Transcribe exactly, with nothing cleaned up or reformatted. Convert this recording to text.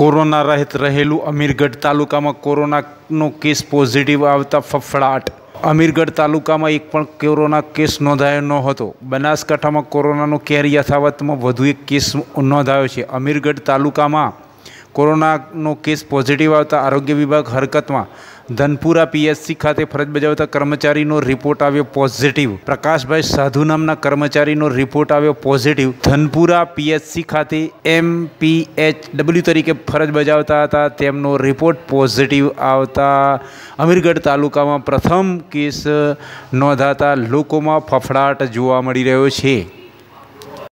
Corona रहित रहेलू अमीरगढ़ तालुका में कोरोना नो केस पॉजिटिव आवता फफड़ाट। अमीरगढ़ तालुका में एक पण कोरोना केस नोंधायो न हतो। बनासकांठा में कोरोना नो केर यथावत में वधु एक केस नोंधायो छे। अमीरगढ़ तालुका में कोरोना नो केस पॉजिटिव आवता आरोग्य विभाग हरकत में धनपुरा पीएचसी खाते फरज बजावता कर्मचारी नो रिपोर्ट आव्यो पॉजिटिव। प्रकाश भाई साधु नामना कर्मचारी नो रिपोर्ट आव्यो पॉजिटिव। धनपुरा पीएचसी खाते एमपीएचडब्ल्यू तरीके फरज बजावता हता तेमनो रिपोर्ट पॉजिटिव आवता अमीरगढ़ तालुका में प्रथम केस नोंधाता लोकोमां फफड़ाट जोवा मळी रह्यो छे।